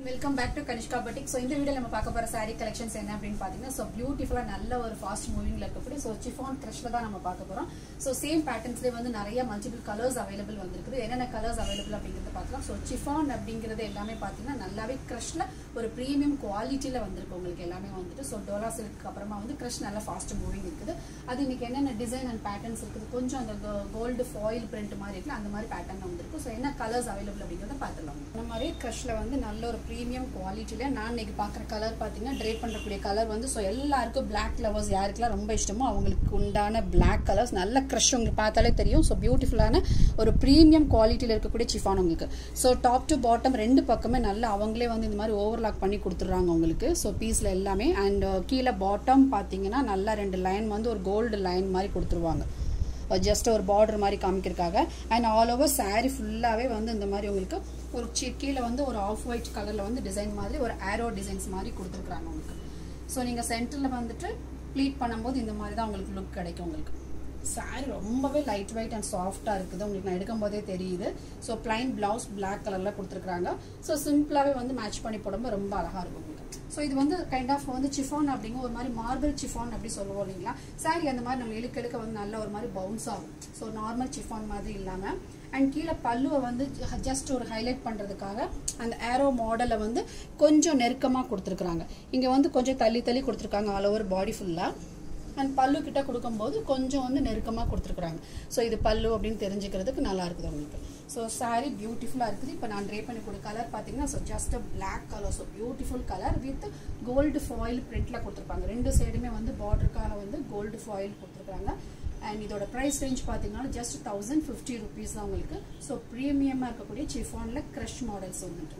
Welcome back to Kanishka boutique. So இந்த video நம்ம பார்க்க போகிற சாரீ கலெக்ஷன்ஸ் என்ன அப்படின்னு பார்த்தீங்கன்னா, ஸோ பியூட்டிஃபுல்லாக நல்ல ஒரு ஃபாஸ்ட் மூவிங்கில் இருக்கக்கூடிய ஸோ சிஃபான் க்ரஷ்ல தான் நம்ம பார்க்க போகிறோம். ஸோ சேம் பேட்டர்ன்ஸ்லேயே வந்து நிறைய மல்டிபிள் கலர்ஸ் அவைலபிள் வந்துருக்குது. என்னென்ன கலர்ஸ் அவைலபிள் அப்படிங்கிறத பார்க்கலாம். ஸோ சிஃபான் அப்படிங்கிறது எல்லாமே பார்த்தீங்கன்னா நல்லாவே க்ரஷ்ல ஒரு ப்ரீமியம் குவாலிட்டியில் வந்திருக்கு உங்களுக்கு எல்லாமே வந்துட்டு. ஸோ டோலா சில்க்கு அப்புறமா வந்து க்ரஷ் நல்ல ஃபாஸ்ட் மூவிங் இருக்குது. அது இன்னைக்கு என்னென்ன டிசைன் அண்ட் பேட்டர்ன்ஸ் இருக்குது, கொஞ்சம் அந்த கோல்டு ஃபாயில் பிரிண்ட் மாதிரி இருக்குல்ல அந்த மாதிரி பேட்டர்ன் வந்துருக்கு. ஸோ என்ன கலர்ஸ் அவைலபிள் அப்படிங்கிறத பார்த்துலாம். இந்த மாதிரி க்ரஷ்ல வந்து நல்ல ஒரு ப்ரீமியம் குவாலிட்டியில் நான் இன்னைக்கு பார்க்குற கலர் பார்த்தீங்கன்னா ட்ரேப் பண்ணுறக்கூடிய கலர் வந்து ஸோ எல்லாருக்கும் பிளாக் லவர்ஸ் யாருக்கெல்லாம் ரொம்ப இஷ்டமோ அவங்களுக்கு உண்டான பிளாக் கலர்ஸ் நல்ல க்ரஷ் உங்களுக்கு பார்த்தாலே தெரியும். ஸோ பியூட்டிஃபுல்லான ஒரு ப்ரீமியம் குவாலிட்டியில் இருக்கக்கூடிய சிஃபான் உங்களுக்கு. ஸோ டாப் டு பாட்டம் ரெண்டு பக்கமே நல்லா அவங்களே வந்து இந்த மாதிரி ஓவர்லாக் பண்ணி கொடுத்துட்றாங்க உங்களுக்கு. ஸோ பீஸில் எல்லாமே அண்ட் கீழே பாட்டம் பார்த்தீங்கன்னா நல்லா ரெண்டு லைன் வந்து ஒரு கோல்டு லைன் மாதிரி கொடுத்துருவாங்க, ஜஸ்ட் ஒரு பார்டர் மாதிரி காமிக்கிறதுக்காக. அண்ட் ஆல் ஓவர் சாரீ ஃபுல்லாகவே வந்து இந்த மாதிரி உங்களுக்கு ஒரு கீழே வந்து ஒரு ஆஃப் ஒயிட் கலரில் வந்து டிசைன் மாதிரி ஒரு ஆரோ டிசைன்ஸ் மாதிரி கொடுத்துருக்குறாங்க உங்களுக்கு. ஸோ நீங்கள் சென்டரில் வந்துட்டு ப்ளீட் பண்ணும்போது இந்த மாதிரி தான் உங்களுக்கு லுக் கிடைக்கும் உங்களுக்கு. சாரீ ரொம்பவே லைட் வெயிட் அண்ட் சாஃப்டாக இருக்குது உங்களுக்கு, நான் எடுக்கும் போதே தெரியுது. ஸோ பிளைன் பிளவுஸ் பிளாக் கலரில் கொடுத்துருக்குறாங்க. ஸோ சிம்பிளாகவே வந்து மேட்ச் பண்ணி போடும்போது ரொம்ப அழகாக இருக்கும் உங்களுக்கு. ஸோ இது வந்து கைண்ட் ஆஃப் வந்து சிஃபான் அப்படிங்க ஒரு மாதிரி மார்பிள் சிஃபான் அப்படி சொல்லுவோம் இல்லைங்களா. சாரீ அந்த மாதிரி நம்ம இழுக்க வந்து நல்ல ஒரு மாதிரி பவுன்ஸ் ஆகும். ஸோ நார்மல் சிஃபான் மாதிரி இல்லாமல் அண்ட் கீழே பல்லுவை வந்து ஜஸ்ட் ஒரு ஹைலைட் பண்ணுறதுக்காக அந்த ஏரோ மாடலை வந்து கொஞ்சம் நெருக்கமாக கொடுத்துருக்குறாங்க. இங்கே வந்து கொஞ்சம் தள்ளி தள்ளி கொடுத்துருக்காங்க ஆல் ஓவர் பாடி ஃபுல்லாக. அண்ட் பல்லு கிட்ட கொடுக்கும்போது கொஞ்சம் வந்து நெருக்கமாக கொடுத்துருக்குறாங்க. ஸோ இது பல்லு அப்படின்னு தெரிஞ்சுக்கிறதுக்கு நல்லா இருக்குது உங்களுக்கு. ஸோ சாரீ பியூட்டிஃபுல்லாக இருக்குது. இப்போ நான் ட்ரே பண்ணி கொடுத்த கலர் பார்த்தீங்கன்னா so just black colour. So beautiful colour with gold foil பிரிண்ட்டில் கொடுத்துருப்பாங்க. ரெண்டு சைடுமே வந்து பார்டருக்காக வந்து கோல்டு ஃபாயில் கொடுத்துருக்காங்க. அண்ட் இதோட ப்ரைஸ் ரேஞ்ச் பார்த்தீங்கன்னா ஜஸ்ட் 1050 rupees தான் உங்களுக்கு. ஸோ ப்ரீமியமாக இருக்கக்கூடிய சிஃபானில் க்ரஷ் மாடல்ஸ் வந்துட்டு.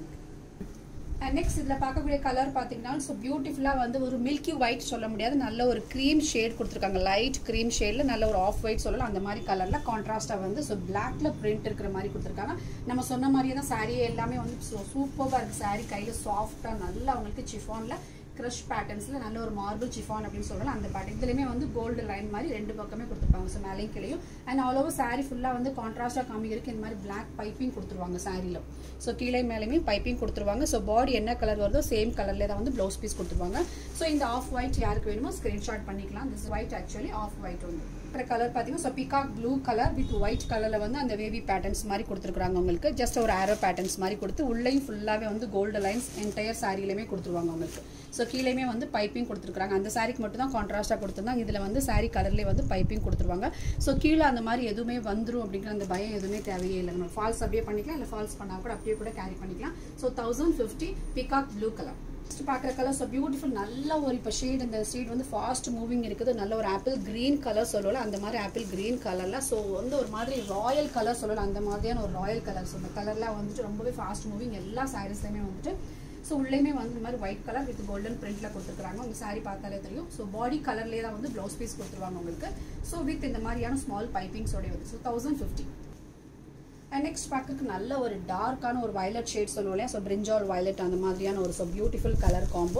அண்ட் நெக்ஸ்ட் இதில் பார்க்கக்கூடிய கலர் பார்த்தீங்கன்னா ஸோ பியூட்டிஃபுல்லாக வந்து ஒரு மில்கி ஒயிட் சொல்ல முடியாது, நல்ல ஒரு க்ரீம் ஷேட் கொடுத்துருக்காங்க. லைட் க்ரீம் ஷேடில் நல்ல ஒரு ஆஃப் ஒயிட் சொல்லலாம் அந்த மாதிரி கலரில் கான்ட்ராஸ்டாக வந்து ஸோ பிளாக்ல பிரிண்ட் இருக்கிற மாதிரி கொடுத்துருக்காங்க. நம்ம சொன்ன மாதிரியே தான் சாரீ எல்லாமே வந்து ஸோ சூப்பராக இருக்குது. சாரீ கையில் சாஃப்டாக நல்லா அவங்களுக்கு சிஃபானில் க்ரஷ் பேட்டர்ன்ஸில் நல்ல ஒரு மார்பிள் சிஃபான் அப்படின்னு சொல்லலாம் அந்த பேட்டர்ன். இதுலையுமே வந்து கோல்டு லைன் மாதிரி ரெண்டு பக்கமே கொடுத்துருப்பாங்க. ஸோ மேலேயும் கிளையும் அண்ட் ஆல் ஓவர் சாரீ ஃபுல்லாக வந்து கான்ட்ராஸ்டாக காமிக்கிறதுக்கு இந்த மாதிரி பிளாக் பைப்பிங் கொடுத்துருவாங்க சாரியில். ஸோ கீழே மேலேயுமே பைப்பிங் கொடுத்துருவாங்க. ஸோ பாடி என்ன கலர் வருதோ சேம் கலர்லேயே தான் வந்து ப்ளவுஸ் பீஸ் கொடுத்துருவாங்க. ஸோ இந்த ஆஃப் ஒயிட் யாருக்கு வேணுமோ ஸ்க்ரீன்ஷாட் பண்ணிக்கலாம். This white actually off white வந்து கலர் பார்த்தீங்கன்னா so peacock blue colour with white கலரில் வந்து அந்த வேவி பேட்டர்ன்ஸ் மாதிரி கொடுத்துருக்காங்க உங்களுக்கு. ஜஸ்ட் ஒரு ஆரோ பேட்டர்ன்ஸ் மாதிரி கொடுத்து உள்ளேயும் ஃபுல்லாகவே வந்து கோல்டு லைன்ஸ் என்டையர் சாரிலையுமே கொடுத்துருவாங்க உங்களுக்கு. ஸோ கீழேயுமே வந்து பைப்பிங் கொடுத்துருக்காங்க. அந்த சாரிக்கு மட்டும் தான் கான்ட்ராஸ்டாக கொடுத்துருந்தாங்க. இதில் வந்து சாரீ கலர்லேயே வந்து பைப்பிங் கொடுத்துருவாங்க. ஸோ கீழே அந்த மாதிரி எதுவுமே வந்துடும் அப்படிங்கிற அந்த பயம் எதுவுமே தேவையே இல்லை. நம்ம ஃபால்ஸ் அப்படியே பண்ணிக்கலாம், இல்லை ஃபால்ஸ் பண்ணால் கூட அப்படியே கூட கேரி பண்ணிக்கலாம். So 1050 peacock blue colour. பார்க்குற கலர் ஸோ பியூட்டிஃபுல் நல்ல ஒரு இப்போ ஷேட் இந்த ஷேட் வந்து ஃபாஸ்ட் மூவிங் இருக்குது. நல்ல ஒரு ஆப்பிள் கிரீன் கலர் சொல்லலாம் அந்த மாதிரி ஆப்பிள் கிரீன் கலரில். ஸோ வந்து ஒரு மாதிரி ராயல் கலர் சொல்லலாம் அந்த மாதிரியான ஒரு ராயல் கலர். ஸோ இந்த கலர்லாம் வந்துட்டு ரொம்பவே ஃபாஸ்ட் மூவிங் எல்லா சாரீஸ்லையுமே வந்துட்டு. ஸோ உள்ளேயுமே வந்து இந்த மாதிரி ஒயிட் கலர் வித் கோல்டன் பிரிண்ட்டில் கொடுத்துருக்காங்க. உங்கள் சாரீ பார்த்தாலே தெரியும். ஸோ பாடி கலர்லேயே தான் வந்து ப்ளவுஸ் பீஸ் கொடுத்துருவாங்க உங்களுக்கு. ஸோ வித் இந்த மாதிரியான ஸ்மால் பைப்பிங்ஸோடய வந்து ஸோ 1050. அண்ட் நெக்ஸ்ட் பார்க்கறதுக்கு நல்ல ஒரு டார்க்கான ஒரு வயலட் ஷேட் சொல்லுவோம் இல்லையா. ஸோ பிரிஞ்சால் வயலட் அந்த மாதிரியான ஒரு so beautiful colour combo.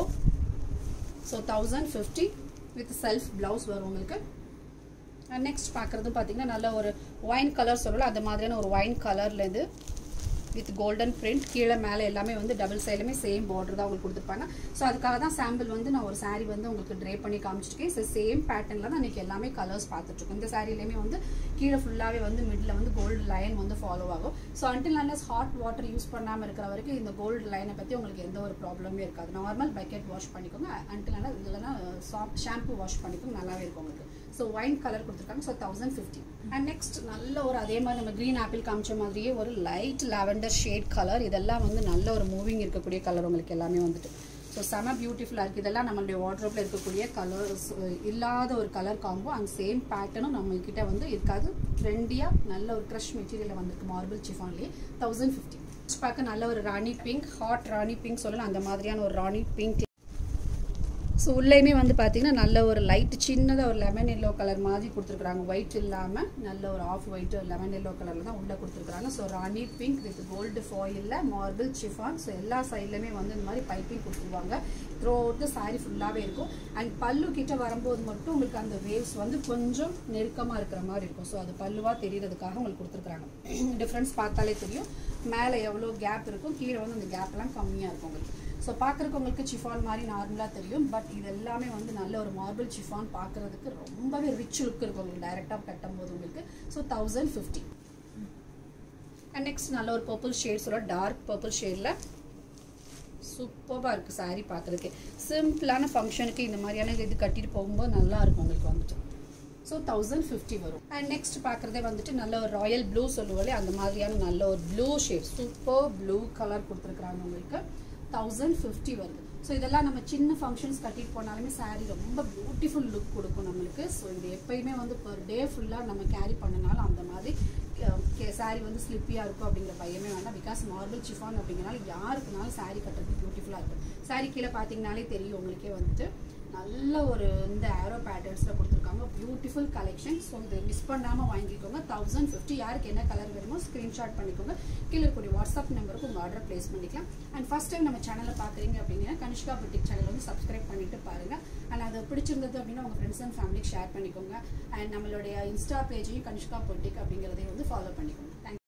So 1050 with self blouse வரும் உங்களுக்கு. அண்ட் நெக்ஸ்ட் பார்க்குறது பார்த்தீங்கன்னா நல்ல ஒரு ஒயின் கலர் சொல்லலாம் அந்த மாதிரியான ஒரு ஒயின் கலர்லேருந்து வித் கோல்டன் பிரிண்ட் கீழே மேலே எல்லாமே வந்து டபுள் சைடுமே சேம் பார்டர் தான் உங்களுக்கு கொடுத்துருப்பாங்க. ஸோ அதுக்காக தான் சாம்பிள் வந்து நான் ஒரு சாரீ வந்து உங்களுக்கு ட்ரே பண்ணி காமிச்சிருக்கேன். ஸோ சேம் பேட்டர்னில் தான் இன்றைக்கி எல்லாமே கலர்ஸ் பார்த்துட்ருக்கோம். இந்த சாரிலையுமே வந்து கீழே ஃபுல்லாகவே வந்து மிடில் வந்து கோல்டு லைன் வந்து ஃபாலோ ஆகும். So until unless hot water use பண்ணாமல் இருக்கிற வரைக்கும் இந்த கோல்டு லைனை பற்றி உங்களுக்கு எந்த ஒரு ப்ராப்ளமே இருக்காது. நார்மல் பக்கெட் வாஷ் பண்ணிக்கோங்க. அன்டில் அன்லஸ் இல்லைனா சாஃப்ட் ஷாம்பு வாஷ் பண்ணிக்கோங்க, நல்லாவே இருக்கும் உங்களுக்கு. ஸோ ஒயின் கலர் கொடுத்துருக்காங்க. ஸோ 1050. அண்ட் நெக்ஸ்ட் நல்ல ஒரு அதே மாதிரி நம்ம க்ரீன் ஆப்பிள் காமிச்ச மாதிரியே ஒரு லைட் லாவெண்டர் ஷேட் கலர். இதெல்லாம் வந்து நல்ல ஒரு மூவிங் இருக்கக்கூடிய கலர் உங்களுக்கு எல்லாமே வந்துட்டு. ஸோ செம பியூட்டிஃபுல்லாக இருக்குது. இதெல்லாம் நம்மளுடைய வார்ட்ரோப்பில் இருக்கக்கூடிய கலர்ஸ் இல்லாத ஒரு கலர் காம்போ. அண்ட் சேம் பேட்டர்னும் நம்மக்கிட்ட வந்து இருக்காது. ட்ரெண்டியாக நல்ல ஒரு க்ரஷ் மெட்டீரியலில் வந்துருக்கு மார்பிள் சிஃபான்லேயே 1050. பார்க்க நல்ல ஒரு rani pink, hot rani pink சொல்லலாம் அந்த மாதிரியான ஒரு ராணி பிங்க். ஸோ உள்ளேயுமே வந்து பார்த்தீங்கன்னா நல்ல ஒரு லைட் சின்னதாக ஒரு லெமன் எல்லோ கலர் மாதிரி கொடுத்துருக்குறாங்க. ஒயிட் இல்லாமல் நல்ல ஒரு ஆஃப் ஒயிட் லெமன் எல்லோ கலரில் தான் உள்ளே கொடுத்துருக்குறாங்க. So rani pink with gold ஃபாயிலில் மார்பிள் சிஃபான். ஸோ எல்லா சைட்லையுமே வந்து இந்த மாதிரி பைப்பிங் கொடுத்துருவாங்க. த்ரோ அவுட் த சாரீ ஃபுல்லாகவே இருக்கும். அண்ட் பல்லு கிட்ட வரும்போது மட்டும் உங்களுக்கு அந்த வேவ்ஸ் வந்து கொஞ்சம் நெருக்கமாக இருக்கிற மாதிரி இருக்கும். ஸோ அது பல்லுவாக தெரியறதுக்காக உங்களுக்கு கொடுத்துருக்குறாங்க. டிஃப்ரென்ஸ் பார்த்தாலே தெரியும். மேலே எவ்வளோ கேப் இருக்கும், கீழே வந்து அந்த கேப்லாம் கம்மியாக இருக்கும் உங்களுக்கு. ஸோ பார்க்குறக்கு உங்களுக்கு சிஃபான் மாதிரி நார்மலாக தெரியும், பட் இது எல்லாமே வந்து நல்ல ஒரு மார்பிள் சிஃபான், பார்க்குறதுக்கு ரொம்பவே ரிச் லுக் இருக்கும் உங்களுக்கு டைரெக்டாக கட்டும் போது உங்களுக்கு. ஸோ 1050. அண்ட் நெக்ஸ்ட் நல்ல ஒரு பர்பிள் ஷேட்ஸோட டார்க் பர்பிள் ஷேடில் சூப்பராக இருக்குது சாரீ பார்க்குறதுக்கு. சிம்பிளான ஃபங்க்ஷனுக்கு இந்த மாதிரியான இது கட்டிட்டு போகும்போது நல்லா இருக்கும் உங்களுக்கு வந்துட்டு. ஸோ 1050 வரும். அண்ட் நெக்ஸ்ட் பார்க்குறதே வந்துட்டு நல்ல ஒரு ராயல் ப்ளூ சொல்லுவோம்லே அந்த மாதிரியான நல்ல ஒரு blue shade, super blue colour கொடுத்துருக்குறாங்க உங்களுக்கு. 1050 வருது. ஸோ இதெல்லாம் நம்ம சின்ன ஃபங்க்ஷன்ஸ் கட்டிட்டு போனாலுமே சாரீ ரொம்ப பியூட்டிஃபுல் லுக் கொடுக்கும் நம்மளுக்கு. ஸோ இது எப்பயுமே வந்து பர் டே ஃபுல்லாக நம்ம கேரி பண்ணனாலும் அந்த மாதிரி சாரீ வந்து ஸ்லிப்பியாக இருக்கும் அப்படிங்கிற பயமே வேண்டாம். பிகாஸ் மார்பிள் சிஃபான் அப்படிங்கிறனால யாருக்குனாலும் சாரீ கட்டுறதுக்கு பியூட்டிஃபுல்லாக இருக்கும். சாரீ கீழே பார்த்தீங்கனாலே தெரியும் உங்களுக்கே வந்துட்டு நல்ல ஒரு இந்த ஆரோ பேட்டர்ன்ஸில் கொடுத்துருக்காங்க, பியூட்டிஃபுல் கலெக்ஷன். ஸோ இது மிஸ் பண்ணாமல் வாங்கிக்கோங்க. 1050. யாருக்கு என்ன கலர் வேணுமோ ஸ்க்ரீன்ஷாட் பண்ணிக்கோங்க. கீழே இருக்கக்கூடிய வாட்ஸ்அப் நம்பருக்கு உங்கள் ஆர்டர் ப்ளேஸ் பண்ணிக்கலாம். அண்ட் ஃபர்ஸ்ட் டைம் நம்ம சேனலில் பார்க்குறீங்க அப்படின்னா கனிஷ்கா புட்டிக் சேனல் வந்து சப்ஸ்கிரைப் பண்ணிட்டு பாருங்கள். அண்ட் அது பிடிச்சிருந்தது அப்படின்னா உங்கள் ஃப்ரெண்ட்ஸ் அண்ட் ஃபேமிலிக்கு ஷேர் பண்ணிக்கோங்க. அண்ட் நம்மளுடைய இன்ஸ்டா பேஜையும் கனிஷ்கா புட்டிக் அப்படிங்கிறதையும் வந்து ஃபாலோ பண்ணிக்கோங்க.